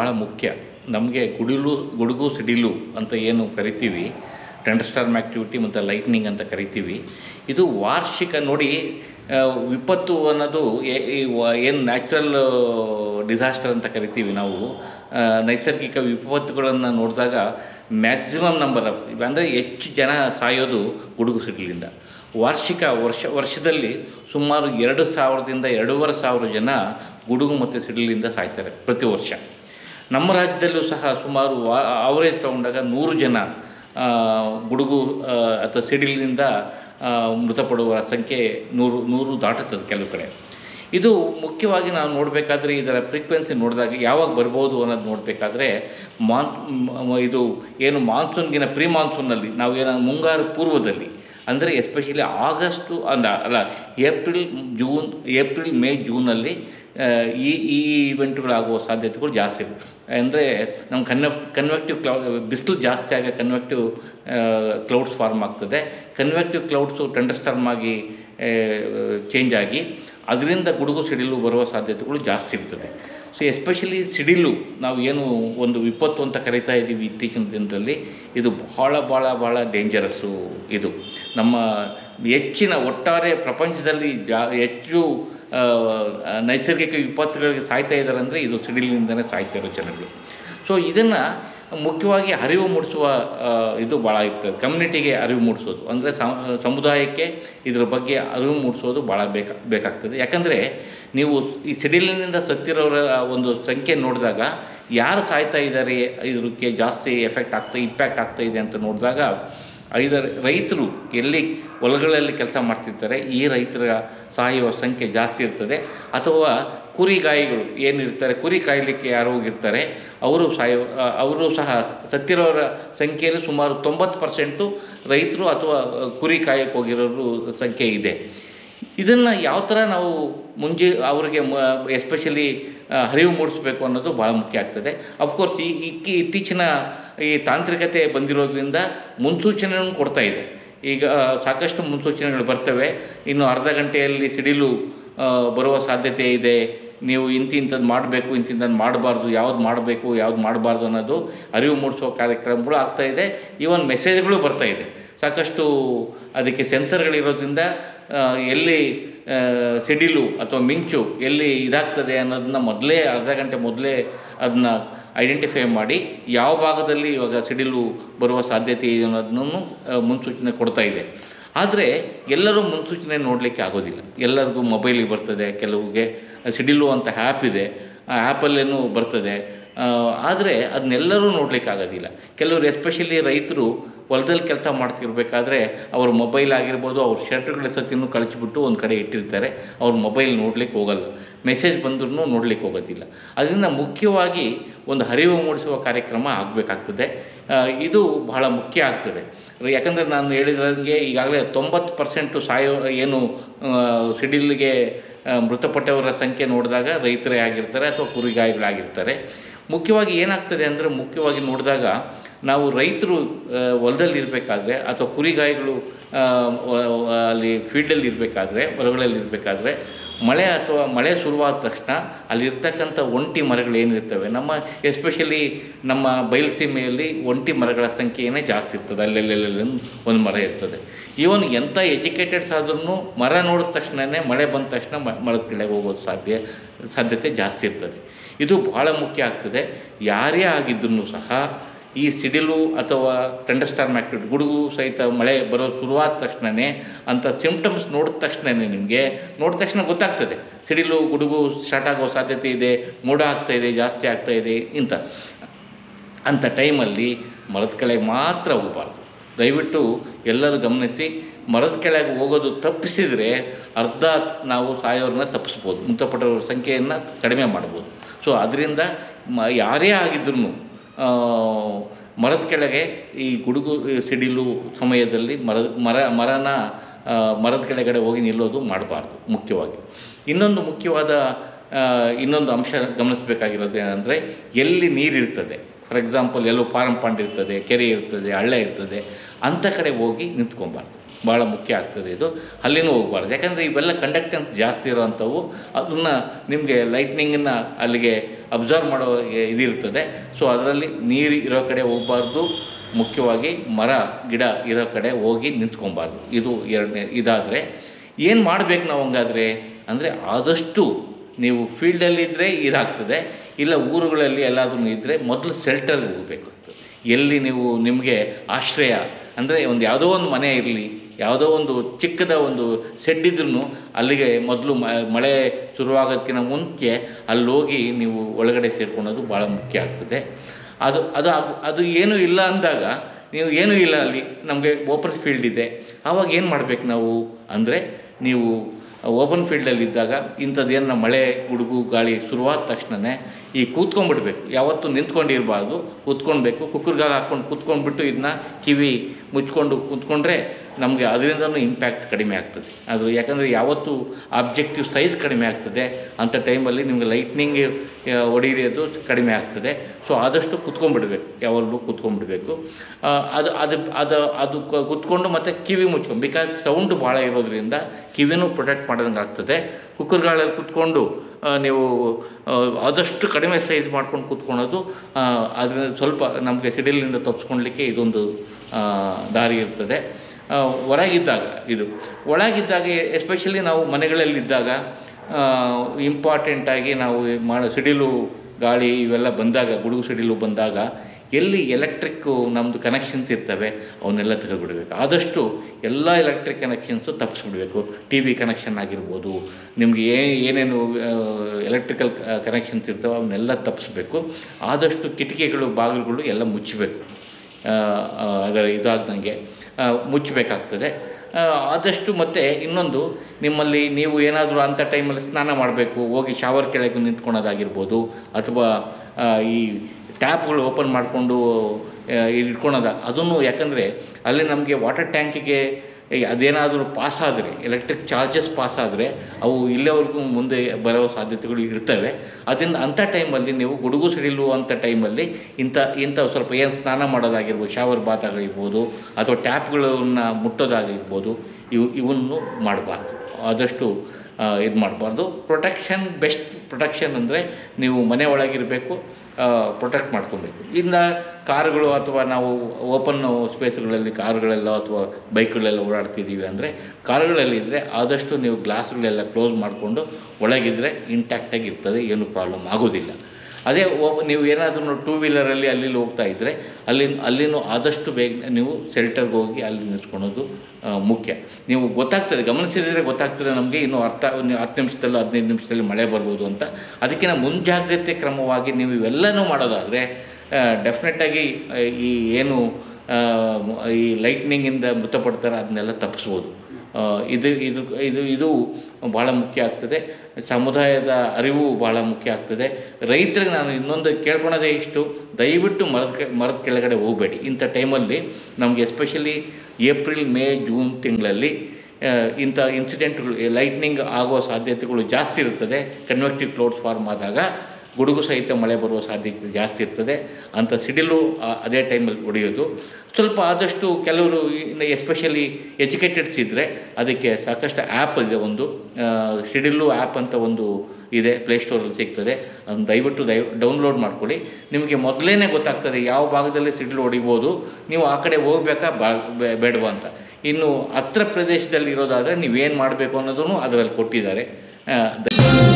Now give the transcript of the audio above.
ಭಾಳ ಮುಖ್ಯ. ನಮಗೆ ಗುಡುಗು ಸಿಡಿಲು ಅಂತ ಏನು ಕರಿತೀವಿ, ಥಂಡರ್ಸ್ಟಾರ್ಮ್ ಆ್ಯಕ್ಟಿವಿಟಿ ಮತ್ತು ಲೈಟ್ನಿಂಗ್ ಅಂತ ಕರಿತೀವಿ. ಇದು ವಾರ್ಷಿಕ ನೋಡಿ. ವಿಪತ್ತು ಅನ್ನೋದು ಏನು ನ್ಯಾಚುರಲ್ ಡಿಸಾಸ್ಟರ್ ಅಂತ ಕರಿತೀವಿ ನಾವು, ನೈಸರ್ಗಿಕ ವಿಪತ್ತುಗಳನ್ನು ನೋಡಿದಾಗ ಮ್ಯಾಕ್ಸಿಮಮ್ ನಂಬರ್ ಅಂದರೆ ಹೆಚ್ಚು ಜನ ಸಾಯೋದು ಗುಡುಗು ಸಿಡಿಲಿಂದ. ವರ್ಷದಲ್ಲಿ ಸುಮಾರು 2,000ದಿಂದ 2,500 ಜನ ಗುಡುಗು ಮತ್ತು ಸಿಡಿಲಿಂದ ಸಾಯ್ತಾರೆ ಪ್ರತಿ ವರ್ಷ. ನಮ್ಮ ರಾಜ್ಯದಲ್ಲೂ ಸಹ ಸುಮಾರು ಅವರೇಜ್ ತಗೊಂಡಾಗ 100 ಜನ ಗುಡುಗು ಅಥವಾ ಸಿಡಿಲಿನಿಂದ ಮೃತಪಡುವ ಸಂಖ್ಯೆ 100 ದಾಟುತ್ತದೆ ಕೆಲವು ಕಡೆ. ಇದು ಮುಖ್ಯವಾಗಿ ನಾವು ನೋಡಬೇಕಾದ್ರೆ ಇದರ ಫ್ರೀಕ್ವೆನ್ಸಿ ನೋಡಿದಾಗ ಯಾವಾಗ ಬರ್ಬೋದು ಅನ್ನೋದು ನೋಡಬೇಕಾದ್ರೆ ಇದು ಏನು ಮಾನ್ಸೂನ್ಗಿನ ಪ್ರೀ ಮಾನ್ಸೂನ್ನಲ್ಲಿ ನಾವು ಏನೋ ಮುಂಗಾರು ಪೂರ್ವದಲ್ಲಿ, ಅಂದರೆ ಎಸ್ಪೆಷಲಿ ಆಗಸ್ಟು ಏಪ್ರಿಲ್ ಮೇ ಜೂನಲ್ಲಿ ಈ ಇವೆಂಟ್ಗಳಾಗುವ ಸಾಧ್ಯತೆಗಳು ಜಾಸ್ತಿ ಇರುತ್ತೆ. ಅಂದರೆ ನಮ್ಮ ಕನ್ವೆಕ್ಟಿವ್ ಬಿಸಿಲು ಜಾಸ್ತಿ ಆಗಿ ಕನ್ವೆಕ್ಟಿವ್ ಕ್ಲೌಡ್ಸ್ ಫಾರ್ಮ್ ಆಗ್ತದೆ. ಕನ್ವೆಕ್ಟಿವ್ ಕ್ಲೌಡ್ಸು ಥಂಡರ್ಸ್ಟಾರ್ಮ್ ಆಗಿ ಚೇಂಜ್ ಆಗಿ ಅದರಿಂದ ಗುಡುಗು ಸಿಡಿಲು ಬರುವ ಸಾಧ್ಯತೆಗಳು ಜಾಸ್ತಿ ಇರ್ತದೆ. ಸೊ ಎಸ್ಪೆಷಲಿ ಸಿಡಿಲು ನಾವು ಏನು ಒಂದು ವಿಪತ್ತು ಅಂತ ಕರೀತಾ ಇದ್ದೀವಿ ಇತ್ತೀಚಿನ ದಿನದಲ್ಲಿ, ಇದು ಭಾಳ ಡೇಂಜರಸ್ಸು. ಇದು ನಮ್ಮ ಹೆಚ್ಚಿನ ಒಟ್ಟಾರೆ ಪ್ರಪಂಚದಲ್ಲಿ ಹೆಚ್ಚು ನೈಸರ್ಗಿಕ ವಿಪತ್ತುಗಳಿಗೆ ಸಾಯ್ತಾ ಇದ್ದಾರೆ ಅಂದರೆ ಇದು ಸಿಡಿಲಿನಿಂದಲೇ ಸಾಯ್ತಾ ಇರೋ ಜನಗಳು. ಸೊ ಇದನ್ನು ಮುಖ್ಯವಾಗಿ ಅರಿವು ಮೂಡಿಸುವ ಇದು ಭಾಳ ಇರ್ತದೆ. ಕಮ್ಯುನಿಟಿಗೆ ಅರಿವು ಮೂಡಿಸೋದು ಅಂದರೆ ಸಮುದಾಯಕ್ಕೆ ಇದರ ಬಗ್ಗೆ ಅರಿವು ಮೂಡಿಸೋದು ಭಾಳ ಬೇಕಾಗ್ತದೆ. ಯಾಕಂದರೆ ನೀವು ಈ ಸಿಡಿಲಿನಿಂದ ಸತ್ತಿರೋರ ಒಂದು ಸಂಖ್ಯೆ ನೋಡಿದಾಗ ಯಾರು ಸಾಯ್ತಾ ಇದ್ದಾರೆ, ಇದಕ್ಕೆ ಜಾಸ್ತಿ ಇಂಪ್ಯಾಕ್ಟ್ ಆಗ್ತಾ ಇದೆ ಅಂತ ನೋಡಿದಾಗ ರೈತರು ಎಲ್ಲಿ ಹೊಲಗಳಲ್ಲಿ ಕೆಲಸ ಮಾಡ್ತಿರ್ತಾರೆ ಈ ರೈತರ ಸಾಯುವ ಸಂಖ್ಯೆ ಜಾಸ್ತಿ ಇರ್ತದೆ. ಅಥವಾ ಕುರಿಗಾಯಿಗಳು ಏನಿರ್ತಾರೆ, ಕುರಿ ಕಾಯಲಿಕ್ಕೆ ಯಾರು ಹೋಗಿರ್ತಾರೆ ಅವರು ಸಹ ಸತ್ತಿರೋರ ಸಂಖ್ಯೆಯಲ್ಲಿ ಸುಮಾರು 90% ರೈತರು ಅಥವಾ ಕುರಿ ಕಾಯಕ್ಕೆ ಹೋಗಿರೋರು ಸಂಖ್ಯೆ ಇದೆ. ಇದನ್ನು ಯಾವ ಥರ ನಾವು ಅವರಿಗೆ ಎಸ್ಪೆಷಲಿ ಅರಿವು ಮೂಡಿಸ್ಬೇಕು ಅನ್ನೋದು ಭಾಳ ಮುಖ್ಯ ಆಗ್ತದೆ. ಅಫ್ಕೋರ್ಸ್ ಇತ್ತೀಚಿನ ಈ ತಾಂತ್ರಿಕತೆ ಬಂದಿರೋದ್ರಿಂದ ಮುನ್ಸೂಚನೆಯನ್ನು ಕೊಡ್ತಾ ಇದೆ. ಈಗ ಸಾಕಷ್ಟು ಮುನ್ಸೂಚನೆಗಳು ಬರ್ತವೆ. ಇನ್ನು ಅರ್ಧ ಗಂಟೆಯಲ್ಲಿ ಸಿಡಿಲು ಬರುವ ಸಾಧ್ಯತೆ ಇದೆ, ನೀವು ಇಂಥದ್ದು ಮಾಡಬೇಕು, ಇಂಥದ್ದನ್ನು ಮಾಡಬಾರ್ದು, ಯಾವ್ದು ಮಾಡಬೇಕು ಯಾವ್ದು ಮಾಡಬಾರ್ದು ಅನ್ನೋದು ಅರಿವು ಮೂಡಿಸೋ ಕಾರ್ಯಕ್ರಮಗಳು ಆಗ್ತಾಯಿದೆ. ಈವನ್ ಮೆಸೇಜ್ಗಳು ಬರ್ತಾಯಿದೆ. ಸಾಕಷ್ಟು ಅದಕ್ಕೆ ಸೆನ್ಸರ್ಗಳಿರೋದ್ರಿಂದ ಎಲ್ಲಿ ಸಿಡಿಲು ಅಥವಾ ಮಿಂಚು ಎಲ್ಲಿ ಇದಾಗ್ತದೆ ಅನ್ನೋದನ್ನ ಅರ್ಧ ಗಂಟೆ ಮೊದಲೇ ಅದನ್ನ ಐಡೆಂಟಿಫೈ ಮಾಡಿ ಯಾವ ಭಾಗದಲ್ಲಿ ಇವಾಗ ಸಿಡಿಲು ಬರುವ ಸಾಧ್ಯತೆ ಇದೆ ಅನ್ನೋದನ್ನು ಮುನ್ಸೂಚನೆ ಕೊಡ್ತಾ ಇದೆ. ಆದರೆ ಎಲ್ಲರೂ ಮುನ್ಸೂಚನೆ ನೋಡಲಿಕ್ಕೆ ಆಗೋದಿಲ್ಲ. ಎಲ್ಲರಿಗೂ ಮೊಬೈಲಿಗೆ ಬರ್ತದೆ, ಕೆಲವಿಗೆ ಸಿಡಿಲು ಅಂತ ಆ್ಯಪ್ ಇದೆ, ಆ ಆ್ಯಪಲ್ಲೇನೂ ಬರ್ತದೆ. ಆದರೆ ಅದನ್ನೆಲ್ಲರೂ ನೋಡಲಿಕ್ಕೆ ಆಗೋದಿಲ್ಲ. ಕೆಲವರು ಎಸ್ಪೆಷಲಿ ರೈತರು ಹೊಲದಲ್ಲಿ ಕೆಲಸ ಮಾಡ್ತಿರ್ಬೇಕಾದ್ರೆ ಅವ್ರ ಮೊಬೈಲ್ ಆಗಿರ್ಬೋದು, ಅವ್ರ ಶರ್ಟ್ಗಳ ಸತಿನೂ ಕಳಿಸ್ಬಿಟ್ಟು ಒಂದು ಕಡೆ ಇಟ್ಟಿರ್ತಾರೆ. ಅವ್ರ ಮೊಬೈಲ್ ನೋಡಲಿಕ್ಕೆ ಹೋಗಲ್ಲ, ಮೆಸೇಜ್ ಬಂದ್ರೂ ನೋಡಲಿಕ್ಕೆ ಹೋಗೋದಿಲ್ಲ. ಅದರಿಂದ ಮುಖ್ಯವಾಗಿ ಒಂದು ಅರಿವು ಮೂಡಿಸುವ ಕಾರ್ಯಕ್ರಮ ಆಗಬೇಕಾಗ್ತದೆ. ಇದು ಬಹಳ ಮುಖ್ಯ ಆಗ್ತದೆ. ಯಾಕಂದರೆ ನಾನು ಹೇಳಿದಂಗೆ ಈಗಾಗಲೇ 90% ಸಿಡಿಲಿಗೆ ಮೃತಪಟ್ಟವರ ಸಂಖ್ಯೆ ನೋಡಿದಾಗ ರೈತರೇ ಆಗಿರ್ತಾರೆ ಅಥವಾ ಕುರಿಗಾಯಿಗಳಾಗಿರ್ತಾರೆ. ಮುಖ್ಯವಾಗಿ ಏನಾಗ್ತದೆ ಅಂದರೆ, ಮುಖ್ಯವಾಗಿ ನೋಡಿದಾಗ ನಾವು ರೈತರು ಹೊಲದಲ್ಲಿ ಇರಬೇಕಾದ್ರೆ ಅಥವಾ ಕುರಿಗಾಯಿಗಳು ಅಲ್ಲಿ ಫೀಲ್ಡಲ್ಲಿ ಇರಬೇಕಾದ್ರೆ, ಹೊಲಗಳಲ್ಲಿ ಇರಬೇಕಾದ್ರೆ ಮಳೆ ಶುರುವಾದ ತಕ್ಷಣ ಅಲ್ಲಿರ್ತಕ್ಕಂಥ ಒಂಟಿ ಮರಗಳೇನಿರ್ತವೆ, ಎಸ್ಪೆಷಲಿ ನಮ್ಮ ಬಯಲುಸೀಮೆಯಲ್ಲಿ ಒಂಟಿ ಮರಗಳ ಸಂಖ್ಯೆಯೇ ಜಾಸ್ತಿ ಇರ್ತದೆ. ಅಲ್ಲೆಲ್ಲೆಲ್ಲ ಒಂದು ಮರ ಇರ್ತದೆ. ಈವನ್ ಎಂಥ ಎಜುಕೇಟೆಡ್ಸ್ ಆದ್ರೂ ಮರ ನೋಡಿದ ತಕ್ಷಣವೇ ಮಳೆ ಬಂದ ತಕ್ಷಣ ಮರದ ಕೆಳಗೆ ಹೋಗೋದು ಸಾಧ್ಯತೆ ಜಾಸ್ತಿ ಇರ್ತದೆ. ಇದು ಭಾಳ ಮುಖ್ಯ ಆಗ್ತದೆ. ಯಾರೇ ಆಗಿದ್ರೂ ಸಹ ಈ ಸಿಡಿಲು ಅಥವಾ ಥಂಡರ್ಸ್ಟಾರ್ಮ್ ಆ್ಯಕ್ಟಿವಿಟಿ, ಗುಡುಗು ಸಹಿತ ಮಳೆ ಬರೋ ಶುರುವಾದ ತಕ್ಷಣವೇ ಅಂಥ ಸಿಂಪ್ಟಮ್ಸ್ ನೋಡಿದ ತಕ್ಷಣ ಗೊತ್ತಾಗ್ತದೆ ಸಿಡಿಲು ಗುಡುಗು ಸ್ಟಾರ್ಟ್ ಆಗೋ ಸಾಧ್ಯತೆ ಇದೆ, ಮೋಡ ಆಗ್ತಾಯಿದೆ, ಜಾಸ್ತಿ ಆಗ್ತಾಯಿದೆ ಅಂಥ ಟೈಮಲ್ಲಿ ಮರದ ಕೆಳಗೆ ಮಾತ್ರ ಹೋಗಬಾರ್ದು. ದಯವಿಟ್ಟು ಎಲ್ಲರೂ ಗಮನಿಸಿ. ಮರದ ಕೆಳಗೆ ಹೋಗೋದು ತಪ್ಪಿಸಿದರೆ ಅರ್ಧ ನಾವು ಸಾಯೋರನ್ನ ತಪ್ಪಿಸ್ಬೋದು, ಮೃತಪಟ್ಟವ್ರ ಸಂಖ್ಯೆಯನ್ನು ಕಡಿಮೆ ಮಾಡ್ಬೋದು. ಸೊ ಅದರಿಂದ ಯಾರೇ ಆಗಿದ್ರೂ ಮರದ ಕೆಳಗೆ ಈ ಗುಡುಗು ಸಿಡಿಲು ಸಮಯದಲ್ಲಿ ಮರದ ಕೆಳಗಡೆ ಹೋಗಿ ನಿಲ್ಲೋದು ಮಾಡಬಾರ್ದು. ಮುಖ್ಯವಾಗಿ ಇನ್ನೊಂದು ಅಂಶ ಗಮನಿಸಬೇಕಾಗಿರೋದು ಏನಂದರೆ, ಎಲ್ಲಿ ನೀರಿರ್ತದೆ, ಫಾರ್ ಎಕ್ಸಾಂಪಲ್ ಎಲ್ಲೋ ಫಾರಂ ಪಾಂಡ್ ಇರ್ತದೆ, ಕೆರೆ ಇರ್ತದೆ, ಹಳ್ಳ ಇರ್ತದೆ, ಅಂಥ ಕಡೆ ಹೋಗಿ ನಿಂತ್ಕೊಬಾರ್ದು. ಭಾಳ ಮುಖ್ಯ ಆಗ್ತದೆ. ಇದು ಅಲ್ಲಿನೂ ಹೋಗಬಾರ್ದು, ಯಾಕಂದರೆ ಇವೆಲ್ಲ ಕಂಡಕ್ಟೆನ್ಸ್ ಜಾಸ್ತಿ ಇರೋವಂಥವು, ಅದನ್ನು ನಿಮಗೆ ಲೈಟ್ನಿಂಗನ್ನು ಅಲ್ಲಿಗೆ ಅಬ್ಸರ್ವ್ ಮಾಡೋ ಇದಿರ್ತದೆ. ಸೊ ಅದರಲ್ಲಿ ನೀರು ಇರೋ ಕಡೆ ಹೋಗಬಾರ್ದು, ಮುಖ್ಯವಾಗಿ ಮರ ಗಿಡ ಇರೋ ಕಡೆ ಹೋಗಿ ನಿಂತ್ಕೊಬಾರ್ದು. ಇದು ಎರಡನೇ. ಇದಾದರೆ ಏನು ಮಾಡಬೇಕು ನಾವು ಹಂಗಾದರೆ ಅಂದರೆ, ಆದಷ್ಟು ನೀವು ಫೀಲ್ಡಲ್ಲಿದ್ದರೆ ಇದಾಗ್ತದೆ, ಇಲ್ಲ ಊರುಗಳಲ್ಲಿ ಎಲ್ಲಾದ್ರೂ ಇದ್ದರೆ ಮೊದಲು ಶೆಲ್ಟರ್ಗೆ ಹೋಗಬೇಕು. ಎಲ್ಲಿ ನೀವು ನಿಮಗೆ ಆಶ್ರಯ ಅಂದರೆ ಒಂದು ಯಾವುದೋ ಒಂದು ಮನೆ ಇರಲಿ, ಯಾವುದೋ ಒಂದು ಚಿಕ್ಕದ ಒಂದು ಸೆಡ್ ಇದ್ರೂ ಅಲ್ಲಿಗೆ ಮೊದಲು ಮಳೆ ಶುರುವಾಗೋದಕ್ಕಿಂತ ಮುಂಚೆ ಅಲ್ಲಿ ಹೋಗಿ ನೀವು ಒಳಗಡೆ ಸೇರ್ಕೊಳ್ಳೋದು ಭಾಳ ಮುಖ್ಯ ಆಗ್ತದೆ. ಅದು ಅದು ಅದು ಏನೂ ಇಲ್ಲ ಅಂದಾಗ, ನೀವು ಏನೂ ಇಲ್ಲ ಅಲ್ಲಿ ನಮಗೆ ಓಪನ್ ಫೀಲ್ಡ್ ಇದೆ, ಆವಾಗ ಏನು ಮಾಡಬೇಕು ನಾವು ಅಂದರೆ, ನೀವು ಓಪನ್ ಫೀಲ್ಡಲ್ಲಿದ್ದಾಗ ಇಂಥದ್ದೇನು ಮಳೆ ಗುಡುಗು ಗಾಳಿ ಶುರುವಾದ ತಕ್ಷಣವೇ ಈ ಕೂತ್ಕೊಂಡ್ಬಿಡ್ಬೇಕು. ಯಾವತ್ತೂ ನಿಂತ್ಕೊಂಡಿರಬಾರ್ದು, ಕೂತ್ಕೊಳ್ಬೇಕು. ಕುಕ್ಕರ್ಗಾಲ ಹಾಕ್ಕೊಂಡು ಕೂತ್ಕೊಂಡ್ಬಿಟ್ಟು ಇದನ್ನ ಕಿವಿ ಮುಚ್ಕೊಂಡು ಕೂತ್ಕೊಂಡ್ರೆ ನಮಗೆ ಅದರಿಂದನೂ ಇಂಪ್ಯಾಕ್ಟ್ ಕಡಿಮೆ ಆಗ್ತದೆ. ಅದು ಯಾಕಂದರೆ ಯಾವತ್ತೂ ಆಬ್ಜೆಕ್ಟಿವ್ ಸೈಜ್ ಕಡಿಮೆ ಆಗ್ತದೆ, ಅಂಥ ಟೈಮಲ್ಲಿ ನಿಮಗೆ ಲೈಟ್ನಿಂಗ್ ಹೊಡೆಯೋದು ಕಡಿಮೆ ಆಗ್ತದೆ. ಸೊ ಆದಷ್ಟು ಕೂತ್ಕೊಂಡ್ಬಿಡ್ಬೇಕು, ಯಾವಾಗಲೂ ಕೂತ್ಕೊಂಡ್ಬಿಡ್ಬೇಕು. ಅದು ಅದು ಅದು ಅದು ಕೂತ್ಕೊಂಡು ಮತ್ತು ಕಿವಿ ಮುಚ್ಕೊಂಡು, ಬಿಕಾಸ್ ಸೌಂಡ್ ಭಾಳ ಇರೋದ್ರಿಂದ ಕಿವಿನೂ ಪ್ರೊಟೆಕ್ಟ್ ಮಾಡೋದಂಗೆ ಆಗ್ತದೆ. ಕುಕ್ಕರ್ಗಳಲ್ಲಿ ಕೂತ್ಕೊಂಡು ನೀವು ಆದಷ್ಟು ಕಡಿಮೆ ಸೈಜ್ ಮಾಡ್ಕೊಂಡು ಕೂತ್ಕೊಳ್ಳೋದು, ಅದರಿಂದ ಸ್ವಲ್ಪ ನಮಗೆ ಸಿಡಿಲಿನಿಂದ ತಪ್ಪಿಸ್ಕೊಳ್ಲಿಕ್ಕೆ ಇದೊಂದು ದಾರಿ ಇರ್ತದೆ. ಒಳಗಿದ್ದಾಗ ಎಸ್ಪೆಷಲಿ ನಾವು ಮನೆಗಳಲ್ಲಿದ್ದಾಗ ಇಂಪಾರ್ಟೆಂಟಾಗಿ ನಾವು ಸಿಡಿಲು ಗಾಳಿ ಇವೆಲ್ಲ ಬಂದಾಗ, ಗುಡುಗು ಸಿಡಿಲು ಬಂದಾಗ ಎಲ್ಲಿ ಎಲೆಕ್ಟ್ರಿಕ್ಕು ನಮ್ಮದು ಕನೆಕ್ಷನ್ಸ್ ಇರ್ತವೆ ಅವನ್ನೆಲ್ಲ ತೆಗೆದುಬಿಡಬೇಕು. ಆದಷ್ಟು ಎಲ್ಲ ಎಲೆಕ್ಟ್ರಿಕ್ ಕನೆಕ್ಷನ್ಸು ತಪ್ಪಿಸ್ಬಿಡ್ಬೇಕು. ಟಿ ವಿ ಕನೆಕ್ಷನ್ ಆಗಿರ್ಬೋದು, ನಿಮಗೆ ಏನೇನು ಎಲೆಕ್ಟ್ರಿಕಲ್ ಕನೆಕ್ಷನ್ಸ್ ಇರ್ತವೆ ಅವನ್ನೆಲ್ಲ ತಪ್ಪಿಸ್ಬೇಕು. ಆದಷ್ಟು ಕಿಟಕಿಗಳು ಬಾಗಿಲುಗಳು ಎಲ್ಲ ಮುಚ್ಚಬೇಕು, ಅದರ ಇದಾದಂಗೆ ಮುಚ್ಚಬೇಕಾಗ್ತದೆ ಆದಷ್ಟು. ಮತ್ತು ಇನ್ನೊಂದು, ನಿಮ್ಮಲ್ಲಿ ನೀವು ಏನಾದರೂ ಅಂಥ ಟೈಮಲ್ಲಿ ಸ್ನಾನ ಮಾಡಬೇಕು, ಹೋಗಿ ಶವರ್ ಕೆಳಗೆ ನಿಂತ್ಕೊಳೋದಾಗಿರ್ಬೋದು, ಅಥವಾ ಈ ಟ್ಯಾಪ್ಗಳು ಓಪನ್ ಮಾಡಿಕೊಂಡು ಇಟ್ಕೊಳೋದು ಅದನ್ನು. ಯಾಕಂದರೆ ಅಲ್ಲಿ ನಮಗೆ ವಾಟರ್ ಟ್ಯಾಂಕಿಗೆ ಅದೇನಾದರೂ ಪಾಸಾದರೆ, ಎಲೆಕ್ಟ್ರಿಕ್ ಚಾರ್ಜಸ್ ಪಾಸಾದರೆ ಅವು ಇಲ್ಲಿವರೆಗೂ ಮುಂದೆ ಬರೋ ಸಾಧ್ಯತೆಗಳು ಇರ್ತವೆ. ಅದರಿಂದ ಅಂಥ ಟೈಮಲ್ಲಿ ನೀವು ಗುಡುಗು ಸಿಡಿಲು ಅಂಥ ಟೈಮಲ್ಲಿ ಇಂಥ ಸ್ವಲ್ಪ ಏನು ಸ್ನಾನ ಮಾಡೋದಾಗಿರ್ಬೋದು, ಶವರ್ ಬಾತ್ ಆಗಿರ್ಬೋದು, ಅಥವಾ ಟ್ಯಾಪ್ಗಳನ್ನು ಮುಟ್ಟೋದಾಗಿರ್ಬೋದು, ಇವನ್ನು ಮಾಡಬಾರ್ದು. ಆದಷ್ಟು ಇದು ಮಾಡಬಾರ್ದು. ಬೆಸ್ಟ್ ಪ್ರೊಟೆಕ್ಷನ್ ಅಂದರೆ ನೀವು ಮನೆ ಒಳಗಿರಬೇಕು, ಪ್ರೊಟೆಕ್ಟ್ ಮಾಡ್ಕೊಬೇಕು. ಇನ್ನು ಕಾರುಗಳು ಅಥವಾ ನಾವು ಓಪನ್ ಸ್ಪೇಸ್ಗಳಲ್ಲಿ ಕಾರುಗಳೆಲ್ಲ ಅಥವಾ ಬೈಕ್ಗಳೆಲ್ಲ ಓಡಾಡ್ತಿದ್ದೀವಿ ಅಂದರೆ, ಕಾರುಗಳಲ್ಲಿದ್ದರೆ ಆದಷ್ಟು ನೀವು ಗ್ಲಾಸ್ಗಳೆಲ್ಲ ಕ್ಲೋಸ್ ಮಾಡಿಕೊಂಡು ಒಳಗಿದ್ದರೆ ಇಂಟ್ಯಾಕ್ಟಾಗಿ ಇರ್ತದೆ, ಏನೂ ಪ್ರಾಬ್ಲಮ್ ಆಗೋದಿಲ್ಲ. ಅದೇ ನೀವು ಏನಾದರೂ ಟೂ ವೀಲರಲ್ಲಿ ಅಲ್ಲಿ ಹೋಗ್ತಾ ಇದ್ದರೆ ಅಲ್ಲಿನೂ ಆದಷ್ಟು ಬೇಗ ನೀವು ಶೆಲ್ಟರ್ಗೆ ಹೋಗಿ ಅಲ್ಲಿ ನಿಲ್ಸ್ಕೊಳೋದು ಮುಖ್ಯ. ನೀವು ಗಮನಿಸಿದರೆ ಗೊತ್ತಾಗ್ತದೆ ನಮಗೆ ಇನ್ನೂ 10 ನಿಮಿಷದಲ್ಲೋ 15 ನಿಮಿಷದಲ್ಲಿ ಮಳೆ ಬರ್ಬೋದು ಅಂತ. ಅದಕ್ಕಿಂತ ಮುಂಜಾಗ್ರತೆ ಕ್ರಮವಾಗಿ ನೀವು ಇವೆಲ್ಲನೂ ಮಾಡೋದಾದರೆ ಡೆಫಿನೆಟ್ಟಾಗಿ ಈ ಏನು ಈ ಲೈಟ್ನಿಂಗಿಂದ ಮೃತಪಡ್ತಾರೆ ಅದನ್ನೆಲ್ಲ ತಪ್ಪಿಸ್ಬೋದು. ಇದು ಭಾಳ ಮುಖ್ಯ ಆಗ್ತದೆ. ಸಮುದಾಯದ ಅರಿವು ಭಾಳ ಮುಖ್ಯ ಆಗ್ತದೆ. ರೈತರಿಗೆ ನಾನು ಇನ್ನೊಂದು ಕೇಳ್ಕೊಳೋದೇ ಇಷ್ಟು, ದಯವಿಟ್ಟು ಮರದ ಕೆಳಗಡೆ ಹೋಗಬೇಡಿ. ಇಂಥ ಟೈಮಲ್ಲಿ ನಮಗೆ ಎಸ್ಪೆಷಲಿ ಏಪ್ರಿಲ್, ಮೇ, ಜೂನ್ ತಿಂಗಳಲ್ಲಿ ಇಂಥ ಇನ್ಸಿಡೆಂಟ್ಗಳು, ಲೈಟ್ನಿಂಗ್ ಆಗೋ ಸಾಧ್ಯತೆಗಳು ಜಾಸ್ತಿ ಇರ್ತದೆ. ಕನ್ವೆಕ್ಟಿವ್ ಕ್ಲೌಡ್ಸ್ ಫಾರ್ಮ್ ಆದಾಗ ಗುಡುಗು ಸಹಿತ ಮಳೆ ಬರುವ ಸಾಧ್ಯತೆ ಜಾಸ್ತಿ ಇರ್ತದೆ. ಅಂಥ ಸಿಡಿಲು ಅದೇ ಟೈಮಲ್ಲಿ ಹೊಡೆಯೋದು ಸ್ವಲ್ಪ ಆದಷ್ಟು. ಕೆಲವರು ಎಸ್ಪೆಷಲಿ ಎಜುಕೇಟೆಡ್ಸ್ ಇದ್ದರೆ ಅದಕ್ಕೆ ಸಾಕಷ್ಟು ಆ್ಯಪ್ ಇದೆ. ಒಂದು ಸಿಡಿಲು ಆ್ಯಪ್ ಅಂತ ಒಂದು ಇದೆ, ಪ್ಲೇಸ್ಟೋರಲ್ಲಿ ಸಿಗ್ತದೆ. ಅದನ್ನು ದಯವಿಟ್ಟು ಡೌನ್ಲೋಡ್ ಮಾಡ್ಕೊಳ್ಳಿ. ನಿಮಗೆ ಮೊದಲೇ ಗೊತ್ತಾಗ್ತದೆ ಯಾವ ಭಾಗದಲ್ಲಿ ಸಿಡಿಲು ಹೊಡಿಬೋದು, ನೀವು ಆ ಕಡೆ ಹೋಗ್ಬೇಕಾ ಬೇಡವಾ ಅಂತ. ಇನ್ನು ಹತ್ತಿರ ಪ್ರದೇಶದಲ್ಲಿ ಇರೋದಾದರೆ ನೀವೇನು ಮಾಡಬೇಕು ಅನ್ನೋದನ್ನು ಅದರಲ್ಲಿ ಕೊಟ್ಟಿದ್ದಾರೆ.